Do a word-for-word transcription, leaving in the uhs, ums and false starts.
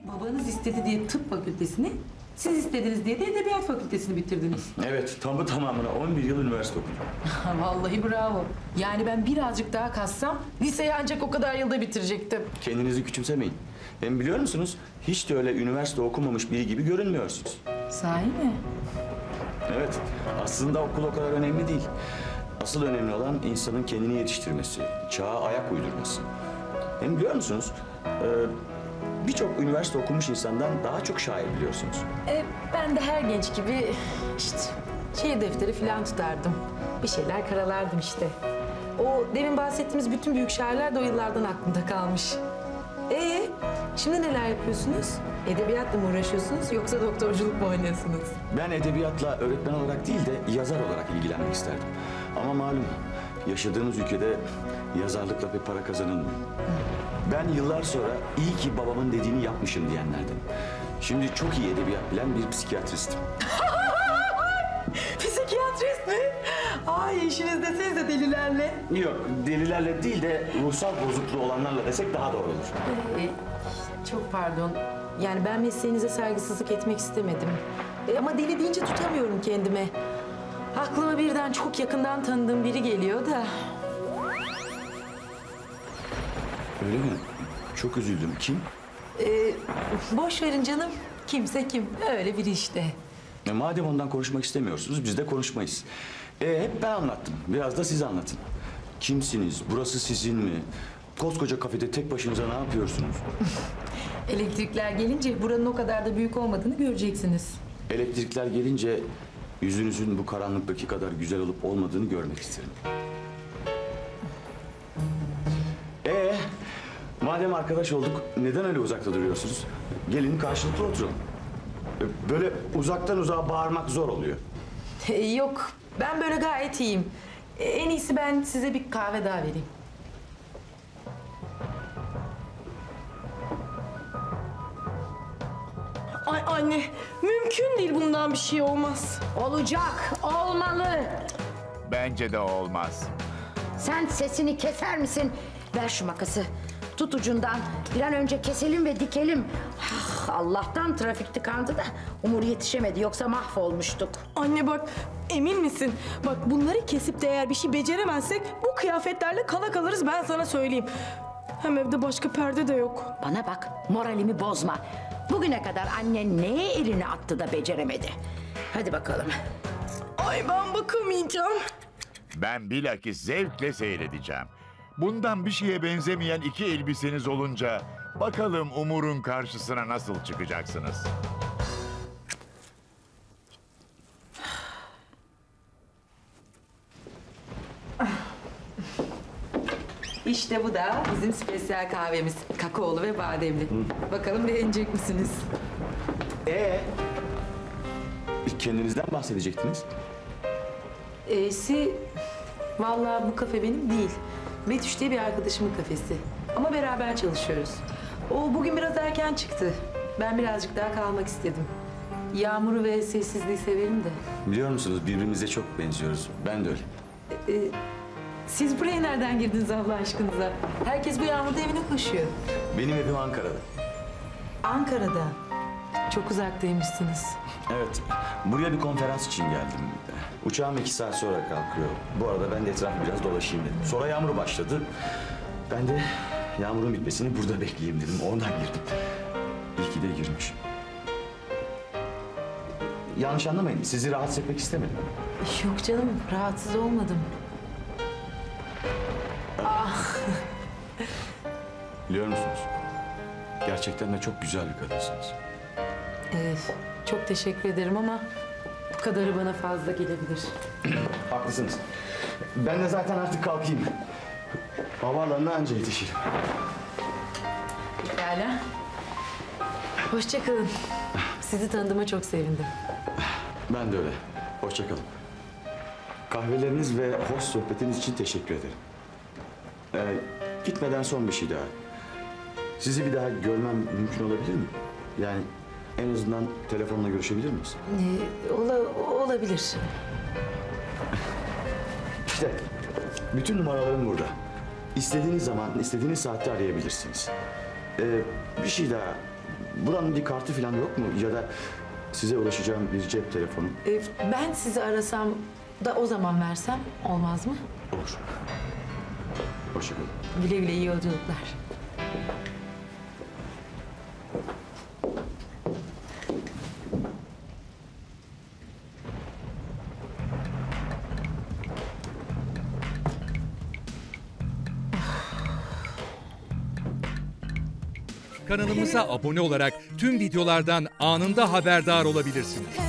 Babanız istedi diye tıp fakültesini, siz istediniz diye de edebiyat fakültesini bitirdiniz. Evet, tamı tamamına on bir yıl üniversite okudum. Vallahi bravo. Yani ben birazcık daha kassam liseyi ancak o kadar yılda bitirecektim. Kendinizi küçümsemeyin. Hem biliyor musunuz, hiç de öyle üniversite okumamış biri gibi görünmüyorsunuz. Sahi mi? Evet, aslında okul o kadar önemli değil. Asıl önemli olan insanın kendini yetiştirmesi, çağa ayak uydurması. Hem biliyor musunuz, e, birçok üniversite okumuş insandan daha çok şair biliyorsunuz. E, ben de her genç gibi işte şiir defteri falan tutardım. Bir şeyler karalardım işte. O demin bahsettiğimiz bütün büyük şairler de o yıllardan aklımda kalmış. Ee, şimdi neler yapıyorsunuz? Edebiyatla mı uğraşıyorsunuz yoksa doktorculuk mu oynuyorsunuz? Ben edebiyatla öğretmen olarak değil de yazar olarak ilgilenmek isterdim. Ama malum yaşadığımız ülkede yazarlıkla bir para kazanılmıyor. Ben yıllar sonra iyi ki babamın dediğini yapmışım diyenlerden. Şimdi çok iyi edebiyat bilen bir psikiyatristim. Psikiyatrist mi? Ay işiniz desenize delilerle. Yok, delilerle değil de ruhsal bozukluğu olanlarla desek daha doğru olur. Ee, çok pardon. Yani ben mesleğinize saygısızlık etmek istemedim. E, ama deli deyince tutamıyorum kendimi. Aklıma birden çok yakından tanıdığım biri geliyor da. Öyle mi? Çok üzüldüm. Kim? Ee, boş verin canım. Kimse kim. Öyle biri işte. E, madem ondan konuşmak istemiyorsunuz, biz de konuşmayız. E, hep ben anlattım. Biraz da siz anlatın. Kimsiniz? Burası sizin mi? Koskoca kafede tek başınıza ne yapıyorsunuz? Elektrikler gelince buranın o kadar da büyük olmadığını göreceksiniz. Elektrikler gelince yüzünüzün bu karanlıktaki kadar güzel olup olmadığını görmek isterim. Ee, madem arkadaş olduk, neden öyle uzakta duruyorsunuz? Gelin karşılıklı oturalım. E, Böyle uzaktan uzağa bağırmak zor oluyor. Ee, yok, ben böyle gayet iyiyim. Ee, en iyisi ben size bir kahve daha vereyim. Ay anne, mümkün değil bundan bir şey olmaz. Olacak, olmalı. Bence de olmaz. Sen sesini keser misin? Ver şu makası. Tut ucundan. Bir an önce keselim ve dikelim. Ah, Allah'tan trafik tıkandı da Umur yetişemedi. Yoksa mahvolmuştuk. Anne bak, emin misin? Bak bunları kesip de eğer bir şey beceremezsek bu kıyafetlerle kala kalırız, ben sana söyleyeyim. Hem evde başka perde de yok. Bana bak, moralimi bozma. Bugüne kadar annen neye elini attı da beceremedi? Hadi bakalım. Ay ben bakamayacağım. Ben bilakis zevkle seyredeceğim. Bundan bir şeye benzemeyen iki elbiseniz olunca bakalım Umur'un karşısına nasıl çıkacaksınız? İşte bu da bizim spesiyel kahvemiz. Kakaolu ve bademli. Hı. Bakalım beğenecek misiniz? Ee, kendinizden bahsedecektiniz. E'si, vallahi bu kafe benim değil. Betüş diye bir arkadaşımın kafesi. Ama beraber çalışıyoruz. O bugün biraz erken çıktı. Ben birazcık daha kalmak istedim. Yağmuru ve sessizliği severim de. Biliyor musunuz, birbirimize çok benziyoruz. Ben de öyle. Ee, siz buraya nereden girdiniz Allah aşkınıza? Herkes bu yağmurda evine koşuyor. Benim evim Ankara'da. Ankara'da. Çok uzaktaymışsınız. Evet, buraya bir konferans için geldim. Uçağım iki saat sonra kalkıyor. Bu arada ben de etrafı biraz dolaşayım dedim. Sonra yağmur başladı. Ben de yağmurun bitmesini burada bekleyeyim dedim. Ondan girdim. İyi ki de girmişim. Yanlış anlamayın, sizi rahatsız etmek istemedim. Yok canım, rahatsız olmadım. Ah. Biliyor musunuz? Gerçekten de çok güzel bir kadınsınız. Evet, çok teşekkür ederim ama bu kadarı bana fazla gelebilir. Haklısınız. Ben de zaten artık kalkayım. Havaalanına anca yetişirim. Pekala. Hoşça kalın. Sizi tanıdığıma çok sevindim. Ben de öyle. Hoşça kalın. Kahveleriniz ve hoş sohbetiniz için teşekkür ederim. Ee, gitmeden son bir şey daha. Sizi bir daha görmem mümkün olabilir mi? Yani en azından telefonla görüşebilir miyiz? Ee, ola, olabilir. İşte bütün numaralarım burada. İstediğiniz zaman, istediğiniz saatte arayabilirsiniz. Ee, bir şey daha. buranın bir kartı falan yok mu? Ya da size ulaşacağım bir cep telefonu? Ee, ben sizi arasam da o zaman versem olmaz mı? Olur. Hoşçakalın. Güle güle, iyi yolculuklar. Kanalımıza abone olarak tüm videolardan anında haberdar olabilirsiniz.